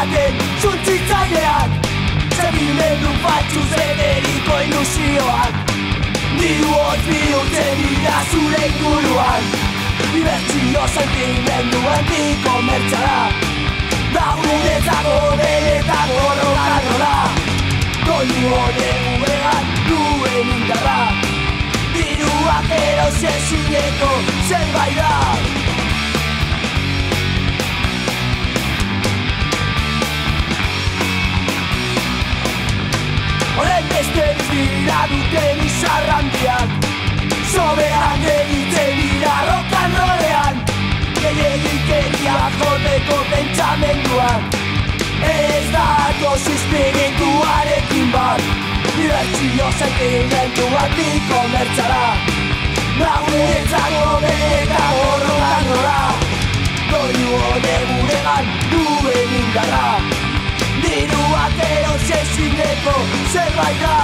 baten suntsitzaileak, sentimendu faltsu zeneriko ilusioak, diru hotz bihurtzen dira zure inguruan. Dibertsio sentimendu antikomertziala da guretzako benetako rock'n'rolla. Doinu honen gurean duen indarra, diruak eros ezineko zerbait da. Horren beste dira duten izar handiak, soberan egiten dira rock'n'rollean, gehiagikeriak joteko pentsamenduak, ez dago espirituarekin bat. Dibertsio sentimendu antikomertziala da guretzako benetako rock'n'rolla. Doinu honen guregan duen indarra, diruak eros ezineko zerbait da.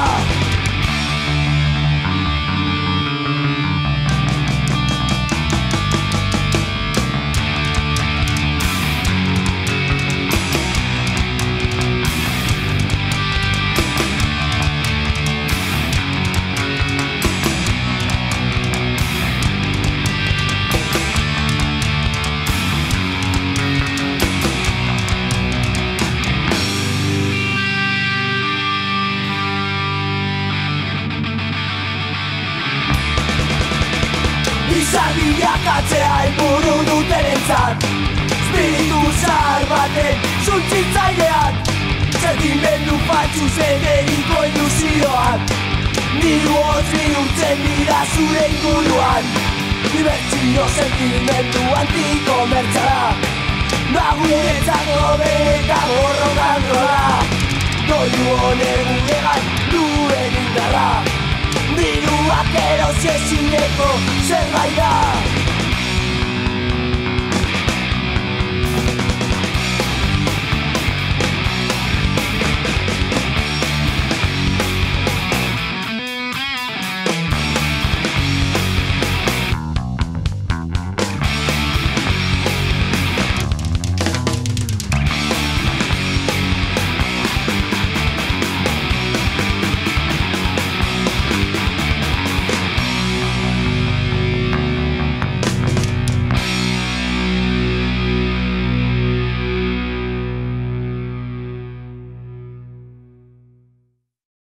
Bilakatzea helburu dutenentzat, espiritu zahar baten suntsitzaileak, sentimendu faltsu zeneriko ilusioak, diru hotz bihurtzen dira zure inguruan. Dibertsio sentimendu antikomertziala da guretzako benetako rock'n'rolla. Doinu honen guregan duen indarra, diruak eros ezineko zerbait da.